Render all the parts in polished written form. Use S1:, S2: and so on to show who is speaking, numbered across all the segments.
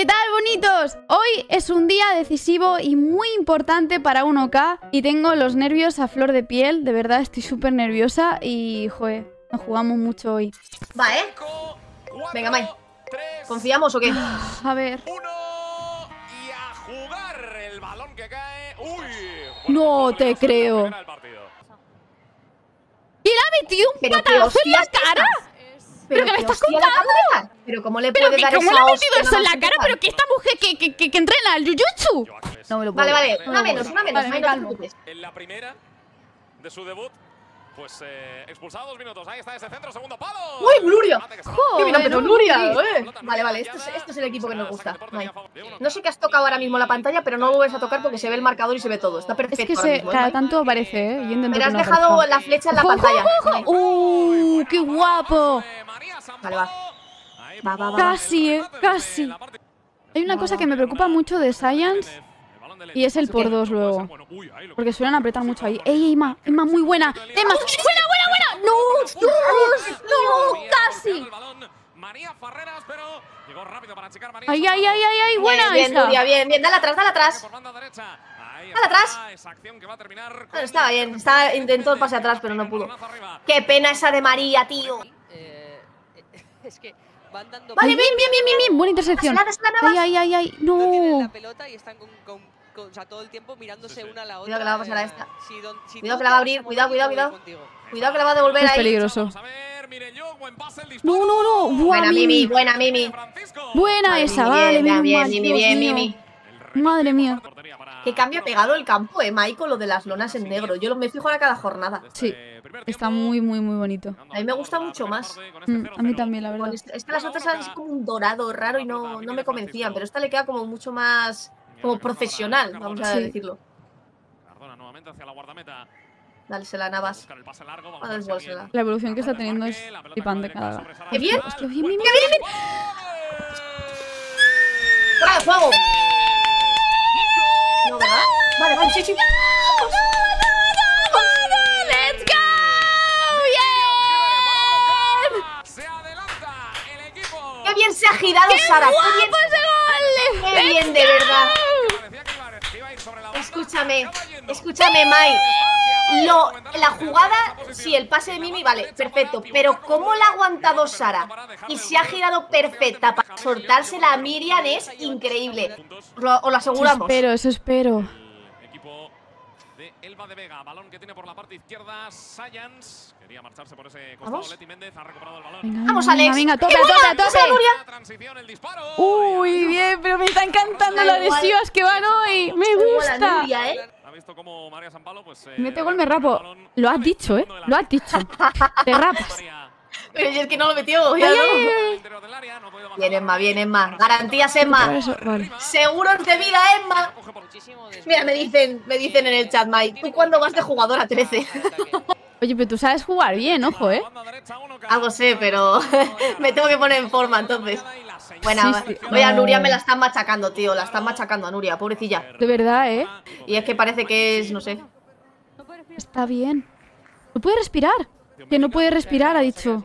S1: ¿qué tal, bonitos? Hoy es un día decisivo y muy importante para 1K y tengo los nervios a flor de piel. De verdad, estoy súper nerviosa y, joder, nos jugamos mucho hoy.
S2: Va, Venga, Mai. ¿Confiamos o qué?
S1: A ver.
S3: Y a jugar el balón que cae.
S1: No te creo. ¿Y le ha metido un patadazo en la cara? ¿Pero qué me estás contando?
S2: ¿Pero cómo le
S1: ¿Pero
S2: puede dar
S1: cómo
S2: esa
S1: le ha
S2: hostia
S1: metido eso en la
S2: nada más
S1: cara?
S2: empezar?
S1: ¿Pero que esta mujer que entrena al Jujutsu? No me lo puedo.
S2: Vale,
S1: no me lo
S2: una
S1: puedo.
S2: menos,
S1: Vale,
S2: Mai,
S1: me
S2: no te
S1: calmo.
S2: preocupes.
S3: En la primera de su debut, pues expulsado 2 minutos. Ahí está ese centro, segundo palo.
S2: ¡Uy, Nuria!
S1: Joder,
S2: ¡Qué bien, pero
S1: no,
S2: Nuria!
S1: sí.
S2: Vale, este es el equipo que nos gusta. Mai. No sé qué has tocado ahora mismo la pantalla, pero no lo vuelves a tocar porque se ve el marcador y se ve todo. Está perfecto
S1: Es que
S2: ahora mismo,
S1: cada
S2: Mai.
S1: tanto aparece, ¿eh? Yo intento
S2: Pero
S1: que
S2: has
S1: no
S2: dejado
S1: aparezca.
S2: la flecha en la
S1: ¡Ojo,
S2: pantalla.
S1: ojo,
S2: Mai.
S1: ojo! ¡Qué guapo!
S2: Vale, va. Va.
S1: Casi, casi. Hay una cosa que me preocupa mucho de Science y es el por dos luego. Porque suelen apretar mucho ahí. ¡Ey, Emma! ¡Emma, muy buena! ¡Emma! ¡Buena! ¡No! ¡Dios! ¡No! ¡Casi! ¡Ay! ¡Buena
S2: Bien,
S1: esa!
S2: Nuria, bien. Dale atrás. Dale atrás. Bueno, estaba bien. Intentó el pase atrás, pero no pudo. ¡Qué pena esa de María, tío!
S4: Es que van dando
S1: Vale, bien. Buena intersección.
S2: Dásela,
S1: ¡Ay!
S4: no tienen la
S1: ¡No!
S4: pelota y están o sea, todo el tiempo mirándose una a la otra.
S2: Cuidado que la va a pasar a esta.
S4: Si
S2: Cuidado
S4: tú
S2: que la va a
S4: te
S2: abrir,
S4: vas
S2: cuidado.
S4: mover, yo voy contigo.
S2: Cuidado que la va a devolver
S1: Es
S2: ahí.
S1: peligroso. No. ¡Buah,
S2: Buena, Mimi, buena, Mimi.
S1: Buena
S2: Vale,
S1: esa,
S2: Mimi,
S1: vale,
S2: bien,
S1: menos
S2: bien,
S1: mal,
S2: Mimi,
S1: Dios
S2: bien,
S1: mío.
S2: Mimi.
S1: Madre mía.
S2: Que cambia pegado el campo, Mai, con lo de las lonas en negro. Yo me fijo ahora cada jornada.
S1: Sí, está muy bonito.
S2: A mí me gusta mucho más.
S1: A mí también, la verdad.
S2: Es que las otras eran así como un dorado raro y no me convencían, pero esta le queda como mucho más como profesional, vamos a
S1: Sí.
S2: decirlo. Dale, se la Navas. A desbolsela.
S1: La evolución que está teniendo es flipante cada vez.
S2: ¡Qué bien!
S1: Hostia, bien.
S2: ¡Fuera de juego! No, ¿verdad? Vale, sí.
S1: ¡Let's go! ¡Bien!
S2: ¡Qué bien se ha girado Sara! ¡Qué bien!
S1: ¡Ese gol!
S2: ¡Qué bien, de verdad! Escúchame, Mai. La jugada, sí, el pase de Mimi, vale, perfecto. Pero cómo la ha aguantado Sara y se ha girado perfecta para soltársela a Miriam es increíble. Os lo aseguramos.
S1: Eso espero.
S3: Equipo de Elba de Vega, balón que tiene por la parte izquierda Science. Quería marcharse por ese costado.
S2: Vamos.
S3: Leti Méndez ha recuperado el balón.
S2: Vamos, Alex.
S1: Venga, tope,
S2: ¡Qué buena!
S1: tope.
S2: ¡Esa, Nuria!
S3: La transición, el disparo.
S1: Uy, bien, pero me está encantando
S2: Da
S1: las
S2: igual.
S1: adhesivas que van hoy. Me
S2: Igual a
S1: gusta.
S2: Nuria, ¿eh?
S3: Ha visto cómo María Sampalo, pues,
S1: Mete gol, me rapo. Lo has dicho, ¿eh? Lo has dicho. Te rapas.
S2: Pero si es que no lo metió. Ya no. Bien, Emma. Garantías, Emma.
S1: Eso, vale.
S2: Seguros de vida, Emma.
S4: Muchísimo
S2: Mira, me dicen en el chat, Mai. ¿Tú cuándo vas de jugadora 13?
S1: Oye, pero tú sabes jugar bien, ojo, ¿eh?
S2: Algo sé, pero me tengo que poner en forma, entonces. Bueno,
S1: Sí.
S2: oye, a
S1: No.
S2: Nuria me la están machacando, tío. La están machacando a Nuria, pobrecilla.
S1: De verdad, ¿eh?
S2: Y es que parece que es, no sé.
S1: Está bien. ¿No puede respirar? Que no puede respirar, ha dicho.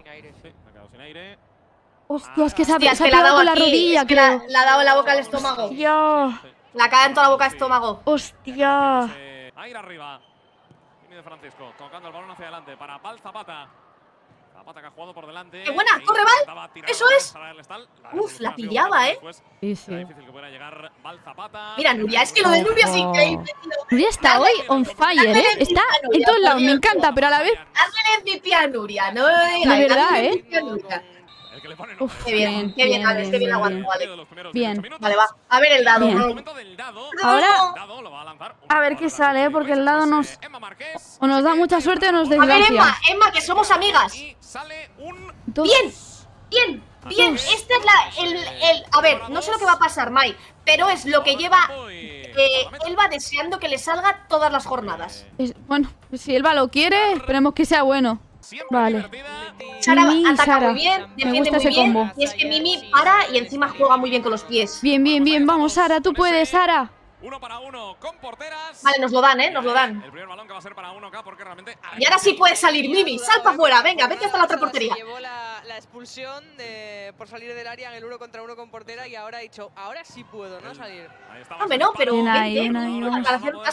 S1: Hostia, es que se ha
S2: Hostia, es que le ha
S1: pegado
S2: dado
S1: con la
S2: aquí,
S1: rodilla,
S2: es que
S1: creo.
S2: le ha dado en la boca al estómago.
S1: Hostia.
S2: La cae en toda la boca al estómago.
S1: Hostia.
S3: A ir arriba. Tiene de Francisco, tocando el balón hacia adelante para Val Zapata. Zapata que ha jugado por delante.
S2: ¡Qué buena! ¡Corre, Val! ¡Eso es! Uf, la pillaba, ¿eh?
S1: Sí,
S3: Será
S1: sí.
S3: difícil que pueda llegar Val Zapata.
S2: Mira, Nuria, es que lo de Nuria es increíble, tío.
S1: Nuria está hoy on fire, ¿eh? Está en todos lados, me encanta, pero a la vez...
S2: Hazle MVP a Nuria, no me digas.
S1: De verdad,
S2: hazle
S1: ¿eh?
S2: MVP a Nuria.
S3: El que le pone
S1: Uf,
S2: Qué bien, Alex, qué bien aguantó, Alex.
S1: Bien.
S2: Vale, va. A ver el dado.
S1: Bien.
S2: ¿no?
S3: momento del dado.
S1: Ahora,
S3: Dado lo va a lanzar.
S1: a ver qué sale, ¿eh? Porque el dado nos...
S3: Emma Márquez.
S1: O nos da mucha suerte o nos
S2: A ver,
S1: desgracia.
S2: Emma, que somos amigas.
S3: Y sale un
S1: Dos.
S2: Bien. Esta es a ver, no sé lo que va a pasar, Mai, pero es lo que lleva Elba deseando que le salga todas las jornadas.
S1: Bueno, pues si Elba lo quiere, esperemos que sea bueno. Vale.
S2: Sara
S1: Mimi y
S2: ataca
S1: Sara.
S2: muy bien,
S1: Me
S2: defiende
S1: gusta
S2: muy
S1: ese
S2: bien.
S1: combo.
S2: Y es que Mimi para y encima juega muy bien con los pies.
S1: Bien, vamos, Sara, tú puedes, Sara.
S3: 1 para 1 con porteras.
S2: Vale, nos lo dan, nos lo dan.
S3: El primer balón que va a ser para 1K porque realmente.
S2: Y ahora sí puede salir, Mimi. Salta afuera, venga, vete hasta la otra portería.
S4: Se llevó la expulsión por salir del área en el 1 contra 1 con portera y ahora ha dicho, ahora sí puedo, ¿no? Salir.
S2: Hombre, no, pero.
S1: Bien ahí, vamos.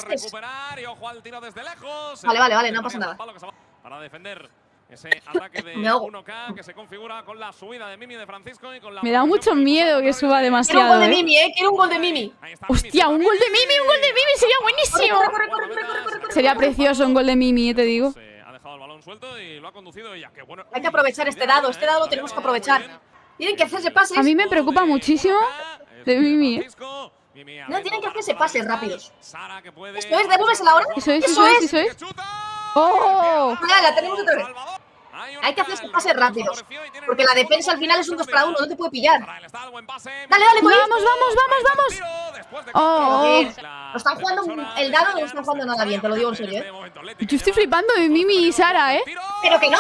S2: Vale, no pasa nada.
S3: Para defender ese ataque de 1K que se configura con la subida de Mimi de Francisco y con la.
S1: Me da mucho miedo que suba
S2: Quiero un
S1: demasiado.
S2: gol de Mimi, quiero un gol de Mimi.
S1: Hostia, un gol de Mimi, sería buenísimo.
S2: Corre.
S1: Sería precioso un gol de Mimi, te digo.
S3: Ha dejado el balón suelto y lo ha conducido ella. Qué bueno.
S2: Hay que aprovechar este dado lo tenemos que aprovechar. Tienen que hacerse pases.
S1: A mí me preocupa muchísimo de Mimi.
S2: No, tienen que hacerse pases rápidos.
S3: Esto
S2: es, devuélvesela ahora.
S1: Eso es. ¡Oh!
S2: Ya, la tenemos otra vez. Hay que hacerse pases rápidos. Porque la defensa al final es un 2 para 1, no te puede pillar. Dale, voy.
S1: Vamos. Oh.
S2: Lo están jugando el dado, no lo están jugando nada bien, te lo digo en serio,
S1: Yo estoy flipando de Mimi y Sara,
S2: Pero que no.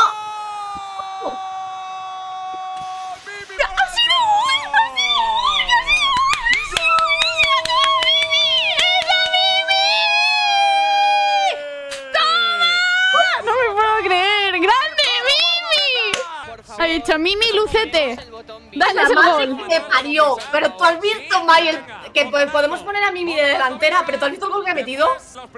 S1: No me puedo creer. ¡Grande, Mimi! Ha dicho Mimi, lucete. Dale el gol.
S2: Me parió. Pero tú has visto, May, que podemos poner a Mimi de delantera, pero tú has visto el gol que ha metido.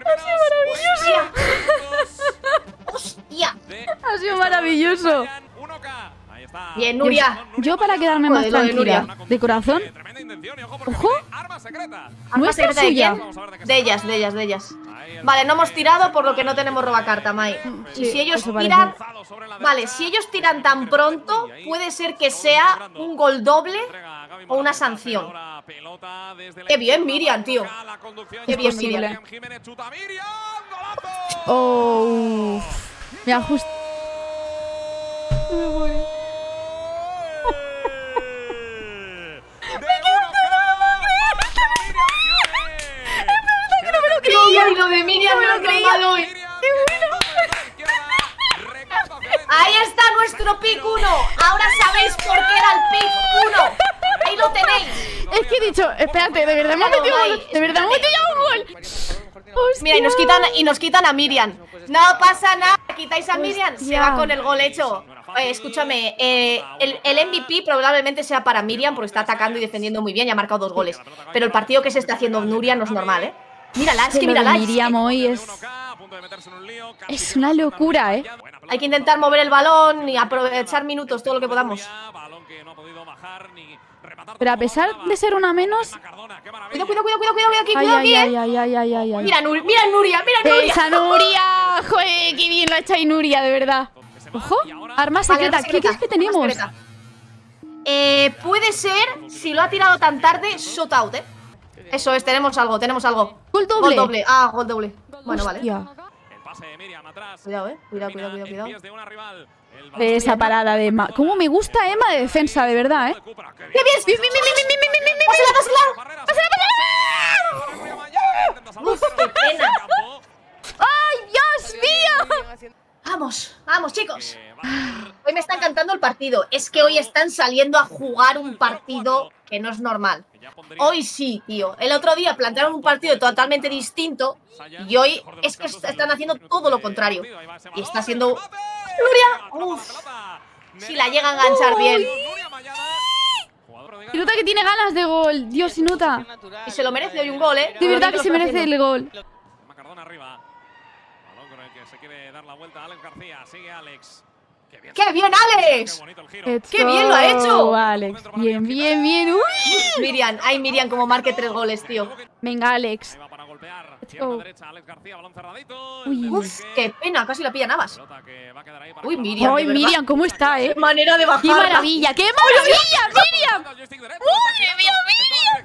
S2: Hostia.
S1: Ha sido maravilloso.
S2: Bien, Nuria.
S1: Yo para quedarme más tranquila, de corazón. Ojo.
S2: ¿Arma secreta de
S1: suya.
S2: quién? De ellas. Vale, no hemos tirado por lo que no tenemos robacarta, Mai.
S1: Sí,
S2: y si ellos
S1: eso
S2: tiran. Vale, si ellos tiran tan pronto, puede ser que sea un gol doble o una sanción. Qué bien, Miriam, tío. Qué bien, Miriam.
S1: Oh. Me ajusto.
S2: Y lo de Miriam me lo creía hoy. Ahí está nuestro pick 1. Ahora sabéis por qué era el pick 1. Ahí lo tenéis.
S1: Es que he dicho, espérate, de verdad hemos metido un gol. De verdad hemos metido ya un gol.
S2: Mira, y nos quitan a Miriam. No pasa nada, quitáis a Miriam, se va con el gol hecho. Escúchame, el MVP probablemente sea para Miriam porque está atacando y defendiendo muy bien y ha marcado 2 goles. Pero el partido que se está haciendo Nuria no es normal, Mírala, es que mírala.
S1: Miriam hoy es una locura,
S2: Hay que intentar mover el balón y aprovechar minutos, todo lo que podamos.
S1: Pero a pesar de ser una menos.
S2: Cuidado aquí,
S1: Ay.
S2: Mira Nuria.
S1: ¡Esa Nuria! ¡Joder, qué bien lo ha hecho ahí Nuria, de verdad! ¡Ojo! Arma secreta. ¿Qué crees que tenemos?
S2: Puede ser, si lo ha tirado tan tarde, shot out, Eso es, tenemos algo.
S1: Gol doble.
S2: Gol doble. Gol doble. Bueno, vale. Cuidado,
S1: cuidado. De esa parada de Emma. ¿Cómo me gusta Emma de defensa, de verdad,
S2: ¡Qué bien! ¡Pásala! ¡Uf, qué pena!
S1: ¡Ay, Dios mío!
S2: Vamos, chicos. Hoy me está encantando el partido. Es que hoy están saliendo a jugar un partido que no es normal. Hoy sí, tío. El otro día plantearon un partido totalmente distinto y hoy es que están haciendo todo lo contrario. Y está siendo... ¡Nuria! ¡Uf! Si la llega a enganchar bien.
S1: Se nota que tiene ganas de gol. Dios, se nota.
S2: Y se lo merece hoy un gol,
S1: De verdad que se merece el gol.
S3: Se quiere dar la vuelta a Alex García, sigue Alex.
S2: ¡Qué bien, Alex! ¡Qué bien lo ha hecho!
S1: Alex, bien. Uy.
S2: Miriam como marque 3 goles, tío.
S1: Venga, Alex.
S2: Uf, qué pena, casi la pilla Navas. Uy, Miriam.
S1: Uy, Miriam, ¿cómo está,
S2: Qué manera de bajar.
S1: ¡Qué maravilla! ¡Miriam! ¡Uy, Miriam!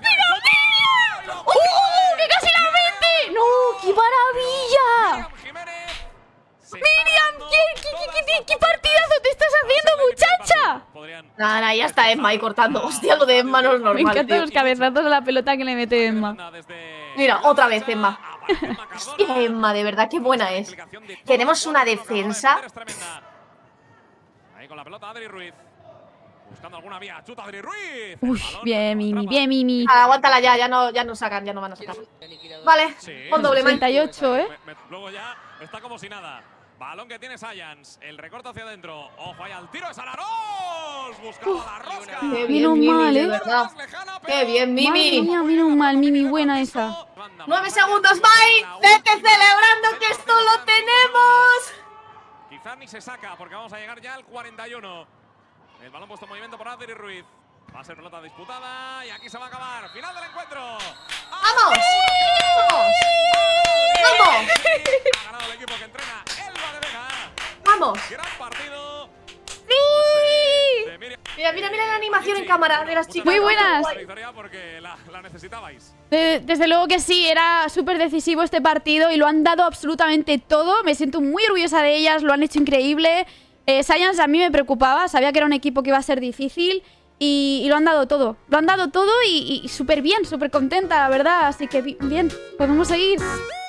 S1: ¡Que casi la mete! ¡No! ¡Qué maravilla! ¡Miriam! ¿Qué partidazo te estás haciendo, muchacha?
S2: Nada, ya está Emma ahí cortando. Hostia, lo de Emma no es normal.
S1: Me encantan los cabezazos a la pelota que le mete Emma.
S2: Mira, otra vez Emma. Hostia, Emma, de verdad, qué buena es. Tenemos una defensa.
S3: Ahí con la pelota Adri Ruiz. Buscando alguna vía, chuta Adri Ruiz.
S1: Uy, bien, Mimi.
S2: Aguántala ya no sacan, ya no van a sacar. Vale, con doble, Mai.
S1: 38, ¿eh?
S3: Luego ya está como si nada. Balón que tiene Science. El recorte hacia adentro. Ojo ahí al tiro de Sararos. Buscaba la rosca.
S2: Qué bien,
S1: Menos
S2: Mimi,
S1: mal,
S2: de
S1: ¿eh?
S2: verdad. Qué bien,
S1: Madre
S2: Mimi.
S1: mía, menos mal, Mimi, buena esa.
S2: 9 segundos, Mai. Vete celebrando que esto lo tenemos.
S3: Quizás ni se saca porque vamos a llegar ya al 41. El balón puesto en movimiento por Adri Ruiz. Va a ser pelota disputada y aquí se va a acabar. Final del encuentro.
S2: ¡Vamos! ¡Vamos! ¡Vamos!
S3: Ha ganado el equipo que entrena Elba de Vega.
S2: ¡Vamos!
S3: Gran partido.
S1: ¡Sí!
S3: De Miriam.
S2: Mira, mira, mira la animación en cámara de las chicas.
S1: Muy buenas.
S3: La victoria porque la necesitabais.
S1: Desde luego que sí, era súper decisivo este partido y lo han dado absolutamente todo. Me siento muy orgullosa de ellas, lo han hecho increíble. Science a mí me preocupaba, sabía que era un equipo que iba a ser difícil y lo han dado todo. Lo han dado todo y súper bien, súper contenta, la verdad. Así que bien, podemos seguir.